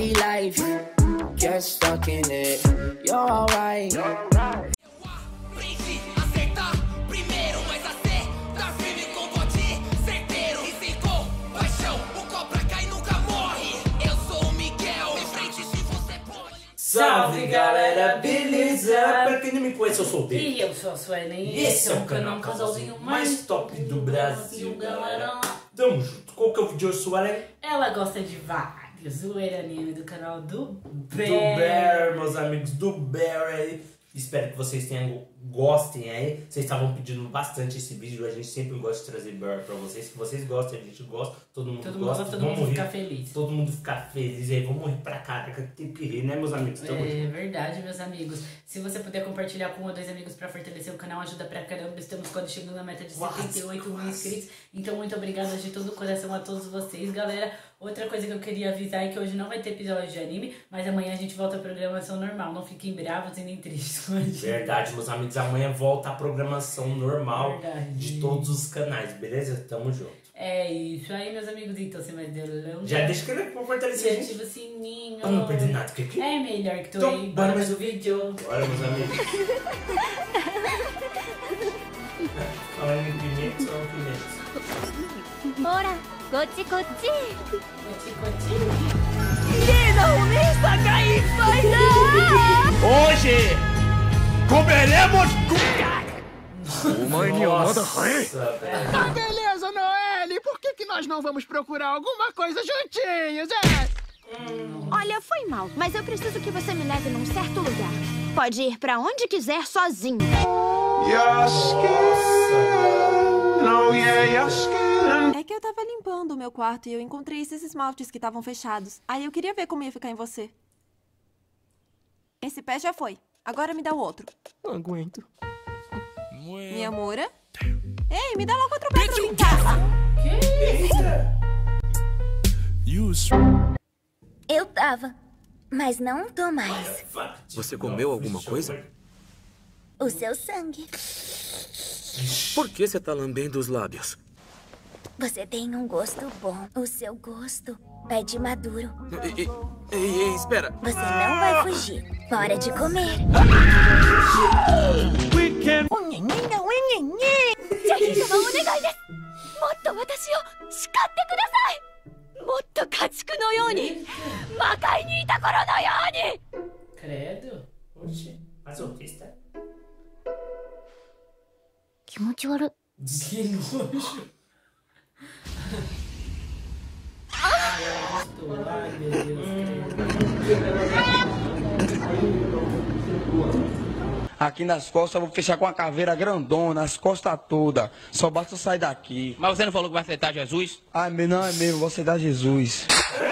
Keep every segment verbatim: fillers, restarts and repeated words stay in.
Daily life, get stuck in it. You're alright. Salve galera, beleza? Pra quem não me conhece, eu sou o David. E eu sou a Suelen. E esse é o canal Casalzinho mais top do Brasil, galera. Tamo junto. Qual que é o vídeo hoje, Suelen? Ela gosta de vários. Zoeira anime do canal do Bear. Do Bear, meus amigos do Bear aí. Espero que vocês tenham, gostem aí. Vocês estavam pedindo bastante esse vídeo. A gente sempre gosta de trazer Bear pra vocês. Se vocês gostam, a gente gosta. Todo mundo todo gosta. Mundo, todo vamos mundo rir. ficar feliz. Todo mundo ficar feliz aí. Vamos rir pra caraca. Tem que rir, né, meus amigos? Tamo é junto. verdade, meus amigos. Se você puder compartilhar com um ou dois amigos pra fortalecer o canal, ajuda pra caramba. Estamos quase chegando na meta de setenta e oito mil inscritos. Então, muito obrigada de todo o coração a todos vocês, galera. Outra coisa que eu queria avisar é que hoje não vai ter episódio de anime, mas amanhã a gente volta à programação normal. Não fiquem bravos e nem tristes com a gente. Verdade, meus amigos. Amanhã volta a programação normal Verdade. de todos os canais, beleza? Tamo junto. É isso aí, meus amigos. Então, sem mais delongas, Já deixa que ele pra fortalecer a já gente. ativa o sininho. Pra não perder nada. Que que... É melhor que tu Então, aí. bora Bora mais mais o vídeo. Bora, meus amigos. Falando em pimentos, são pimentos. Ora, cochi cochi. Cochi, cochi. Hoje comeremos Nossa, velho. Tá beleza, Noelle. Por que, que nós não vamos procurar alguma coisa juntinhos, é? Olha, foi mal, mas eu preciso que você me leve num certo lugar. Pode ir pra onde quiser sozinho. É que eu tava limpando o meu quarto e eu encontrei esses esmaltes que estavam fechados. Aí eu queria ver como ia ficar em você. Esse pé já foi. Agora me dá o outro. Não aguento. Minha Moura? Ei, me dá logo outro pé pra eu limpar. Eu tava, mas não tô mais. Você comeu alguma coisa? O seu sangue. Por que você tá lambendo os lábios? Você tem um gosto bom. O seu gosto pede maduro. Ei, ei, ei, ei, espera. Você não vai fugir. Hora de comer. Credo. Oxi, masoquista. Que nojo. Ai, gostou. Ai, meu Deus. Aqui nas costas eu vou fechar com a caveira grandona, as costas todas. Só basta eu sair daqui. Mas você não falou que vai aceitar Jesus? Ai, não é mesmo, vou aceitar Jesus.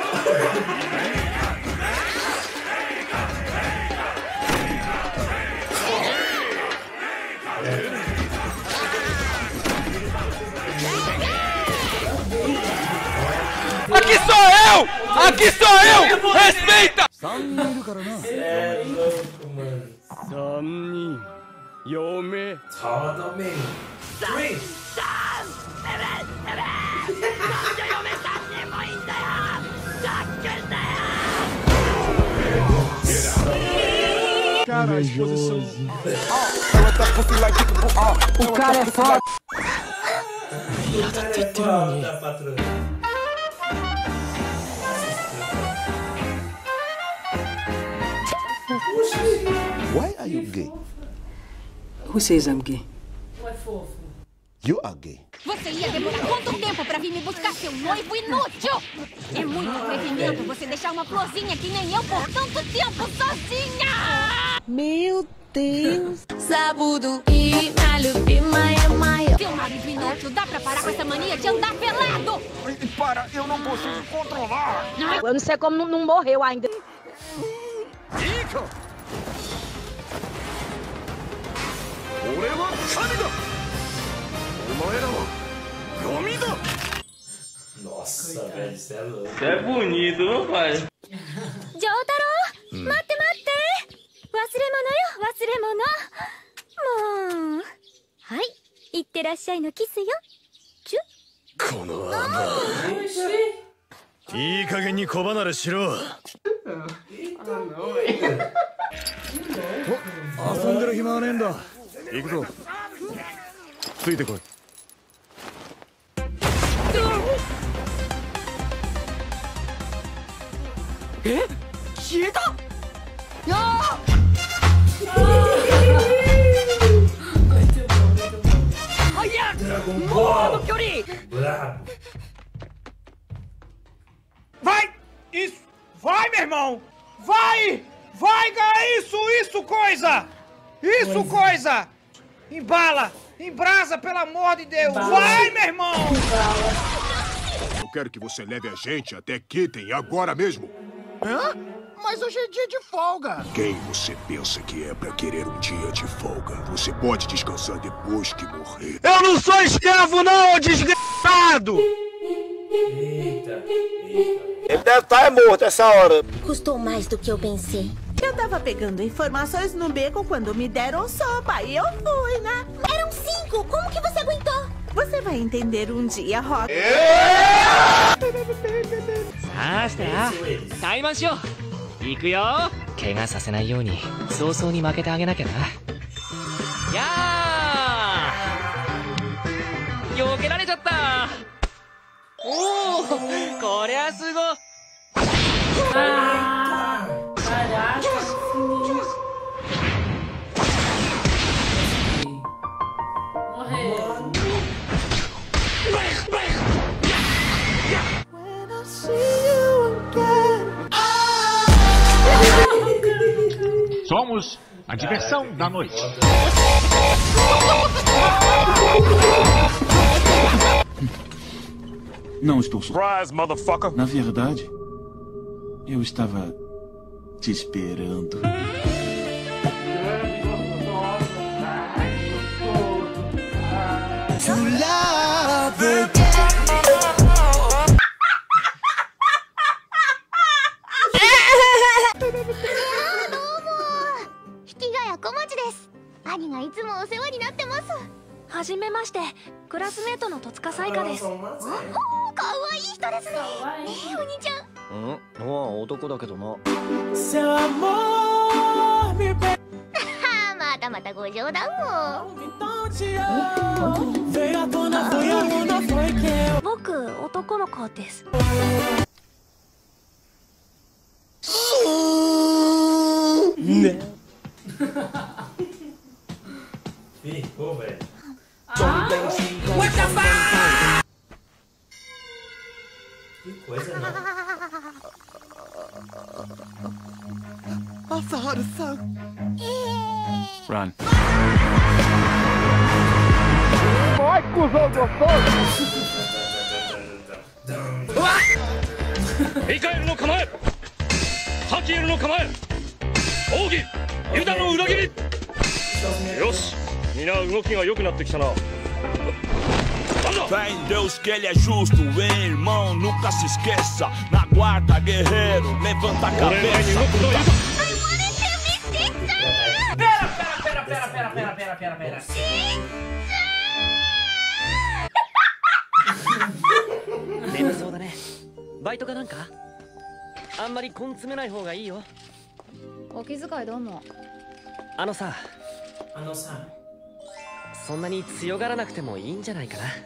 Aqui sou eu! Aqui sou eu! Respeita! É louco, mano. Totalmente. Three. Cara, a exposição. O cara é foda. O cara é foda, patrão. Why are you gay? Who says I'm gay? Ué, fofo. You are gay. Você ia demorar quanto tempo pra vir me buscar, seu noivo inútil? É muito atrevimento você deixar uma florzinha que nem eu por tanto tempo sozinha! Meu Deus. Sabudo e malupi, maia, maia. Seu marido inútil, dá pra parar com essa mania de andar pelado? Para, eu não consigo controlar. Eu não sei como não, não morreu ainda. Nossa, velho, isso é louco. Você é bonito, não pai? Jotaro, mate, mate. Wasuremono yo, wasuremono. Mo. Hai, itterashai no kisu yo. Chu. この甘いいい加減に小離れしろ Ah, não, velho. 遊んでる暇はねえんだ。行くぞ。ついてこい。 え？消えた？やあ！早っ！もうあの距離！ Vai! Isso! Vai, meu irmão! Vai! Vai, cara! Isso, isso, coisa! Isso, coisa! Embala! Embrasa, pelo amor de Deus! Vai, meu irmão! Eu quero que você leve a gente até Kitten agora mesmo. Hã? Mas hoje é dia de folga. Quem você pensa que é pra querer um dia de folga? Você pode descansar depois que morrer. Eu não sou escravo, não, desgraçado! Eita, eita. Ele deve estar morto essa hora. Custou mais do que eu pensei. Eu tava pegando informações no beco quando me deram sopa e eu fui, né? Eram cinco! Como que você aguentou? Você vai entender um dia, Rock. さあしてやタイマンしよう。行くよ。怪我させないように早々に負けてあげなきゃな。やー避けられちゃった。おおこりゃすご。 Ah, caraca, morreu. Somos a diversão da noite. Não estou surpreso, motherfucker. Na verdade, eu estava te esperando. To love it. 兄がいつもお世話になってます。 はじめまして、クラスメートの戸塚彩花です。 おお、かわいい人ですね。ねえ、お兄ちゃん。 うん、まあ男だけどな。 またまたご冗談を。 僕、男の子です。 ね。Ficou, velho. Ah, what the fuck? Que coisa, não. Authorização. Run. Vai, cuzão gostoso! ミカエルの構え、ハキエルの構え、奥義、ユダの裏切り。よし。 Fé em Deus que ele é justo, hein, irmão, nunca se esqueça. Na guarda, guerreiro, levanta a cabeça. Pera, pera, pera, pera, pera, pera, pera, pera, pera. Ah, não sabe. あのさ、 そんなに強がらなくてもいいんじゃないかな。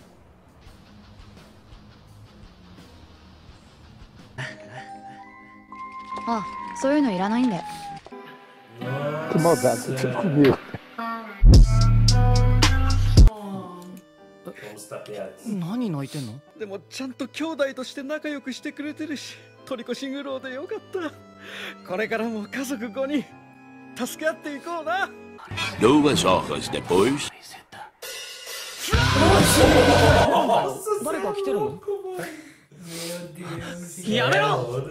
あ、そういうのいらないんで。 Que maldade você tinha comigo. Vamos 何泣いてんの？でもちゃんと兄弟として仲良くしてくれてるし、トリコシングローでよかった。これからも家族ごにん助け合っていこうな。 Duas horas depois. Nossa,誰か来てるの？ やめろ！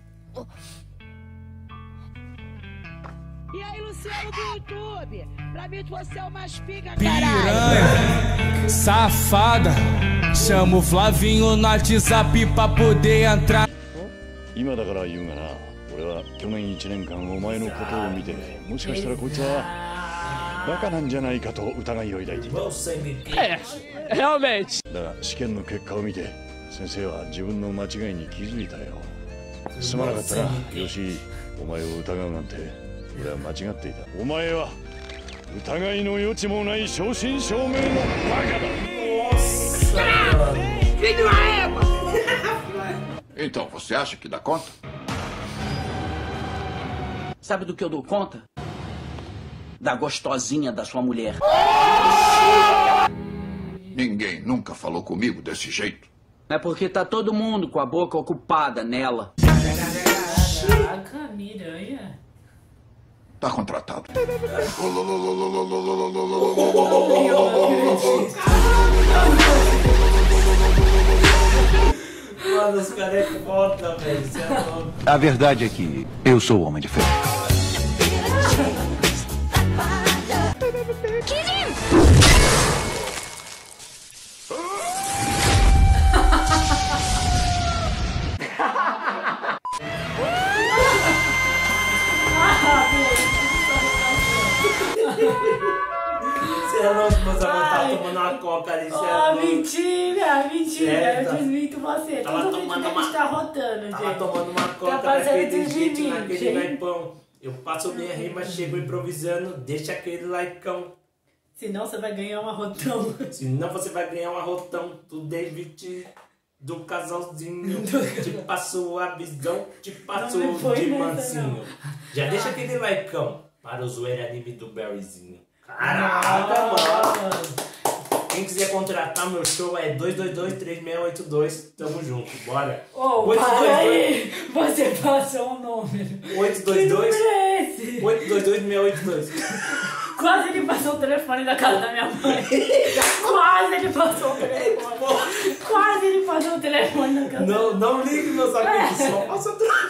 E aí, Luciano do YouTube? Pra mim você é o mais pica, caralho! Piranha, safada, chama o Flavinho no WhatsApp pra poder entrar. 今だから言うがな、俺は去年いちねんかんお前のことを見て、もしかしたらこいつは バカなんじゃないかと疑いを抱いていた。ええ、realmente。だが試験の結果を見て、先生は自分の間違いに気づいたよ。 すまなかったな、吉井。お前を疑うなんて俺は間違っていた。お前は疑いの余地もない正真正銘のバカだ。 Então, você acha que dá conta? Sabe do que eu dou conta? Da gostosinha da sua mulher. Ninguém nunca falou comigo desse jeito. É porque tá todo mundo com a boca ocupada nela. Caraca, Miranha. Tá contratado. Mano, os caras é foda, velho. Você é louco. A verdade é que eu sou o Homem de Ferro. Você é louco, meus amigos. Tava tomando uma coca ali. Você é Ah, louco. mentira, mentira. Certo. Eu desminto você. Tava Todo vídeo tomando que a uma- gente tá rotando, Tava gente. tomando uma coca Tá fazendo daquele tudo de jeito, mim, naquele gente. naipão. Eu passo minha rima, chego improvisando, deixa aquele likeão. Senão você vai ganhar um arrotão. Senão você vai ganhar um arrotão do David, do casalzinho. Te passou a visão, te passou Não foi de nessa, mansinho. não. Já deixa aquele likeão para o zoeira anime do Barryzinho. Caraca, mano! Quem quiser contratar meu show é dois dois dois, três seis oito dois. Tamo junto, bora. Ô, para aí! Você passou um número. oito dois dois, Que número é esse? oito dois dois, seis oito dois. Quase ele passou o telefone da casa da minha mãe. Quase ele passou o telefone. Quase ele passou o telefone da casa Não, não ligue, meus amigos, só passa atrás.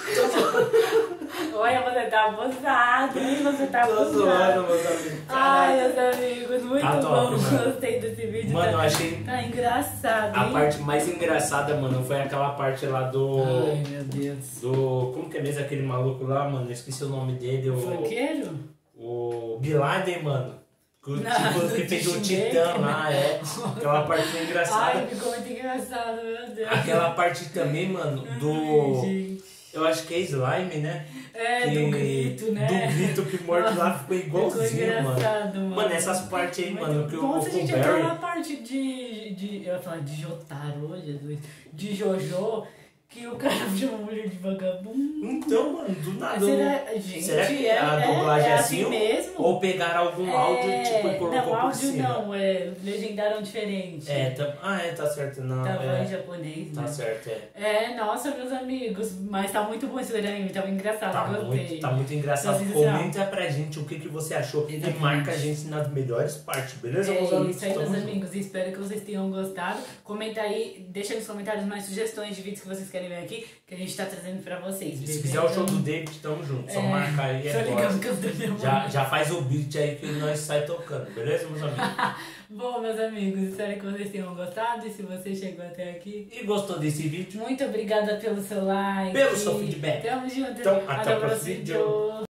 Olha, você tá abusado, hein? Você tá Tô abusado. zoando, meus amigos. Ai, meus amigos, muito Tá top, bom. mano. Gostei desse vídeo. Mano, tá, eu achei- Tá engraçado, A hein? parte mais engraçada, mano, foi aquela parte lá do... Ai, meu Deus. Do... Como que é mesmo aquele maluco lá, mano? Eu esqueci o nome dele. O... Funkeiro? O Bin Laden, mano. Que, Não, tipo, que do fez um Titã, titã né? lá, é. Aquela parte foi engraçada. Ai, ficou muito engraçado, meu Deus. Aquela parte também, mano, do... Eu acho que é slime, né? É, Que- do grito, né? Do grito que morto lá ficou igualzinho, Ficou engraçado, mano. mano. Mano, essas partes aí, mano, que o Como se a gente o entrou Barry... na parte de, de... Eu ia falar de Jotaro, Jesus. De Jojo, que o cara chama a mulher de vagabundo. Então, mano, do nada. Será, gente, Será que é, a é- dublagem é é assim assim? mesmo? Ou pegaram algum áudio, É, tipo, e colocou não, por áudio cima? não, é, legendaram diferente. É, tá... Ah, é, tá certo, não. Tava é. em japonês, Tá né? certo, é. É, nossa, meus amigos, mas tá muito bom esse anime, tava engraçado, Tá gostei. muito, tá muito engraçado. Tá sensacional. Comenta pra gente o que, que você achou e Exatamente. marca a gente nas melhores partes, beleza, meus É amigos? isso aí, meus Tamo junto. amigos. Espero que vocês tenham gostado. Comenta aí, deixa nos comentários mais sugestões de vídeos que vocês querem ver aqui, que a gente tá trazendo pra vocês. E se beleza? quiser o show do David, tamo junto. Só É, marcar aí, só é ligar nóis. o canto da minha mãe. já, já faz o beat aí que nós sai tocando, beleza, meus amigos? Bom, meus amigos, espero que vocês tenham gostado. E se você chegou até aqui, E gostou desse vídeo? muito obrigada pelo seu like. Pelo seu feedback. Tamo junto. Então, até o próximo vídeo. vídeo.